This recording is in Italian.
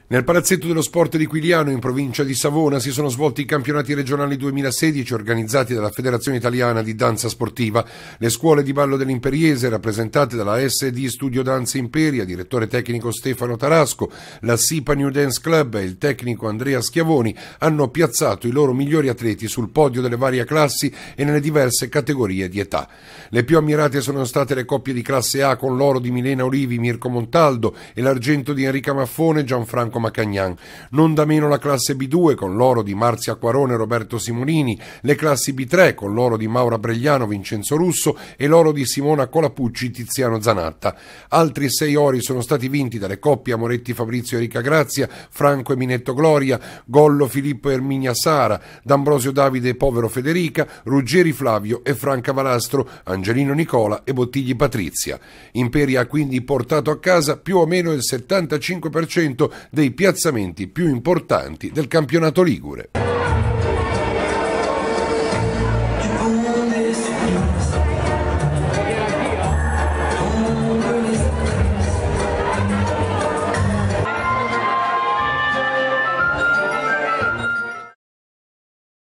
Nel Palazzetto dello Sport di Quiliano, in provincia di Savona, si sono svolti i campionati regionali 2016 organizzati dalla Federazione Italiana di Danza Sportiva. Le scuole di ballo dell'Imperiese, rappresentate dalla SD Studio Danze Imperia, direttore tecnico Stefano Tarasco, la SIPA New Dance Club e il tecnico Andrea Schiavoni, hanno piazzato i loro migliori atleti sul podio delle varie classi e nelle diverse categorie di età. Le più ammirate sono state le coppie di classe A con l'oro di Milena Olivi, Mirko Montaldo e l'argento di Enrica Maffone, Gianfranco Macagnan. Non da meno la classe B2 con l'oro di Marzia Acquarone e Roberto Simonini, le classi B3 con l'oro di Maura Bregliano, Vincenzo Russo e l'oro di Simona Colapucci, Tiziano Zanatta. Altri 6 ori sono stati vinti dalle coppie Amoretti Fabrizio e Enrica Grazia, Franco e Minetto Gloria, Gollo Filippo e Erminia Sara, D'Ambrosio Davide e Povero Federica, Ruggeri Flavio e Franca Valastro, Angelino Nicola e Bottigli Patrizia. Imperia ha quindi portato a casa più o meno il 75% dei piazzamenti più importanti del campionato ligure.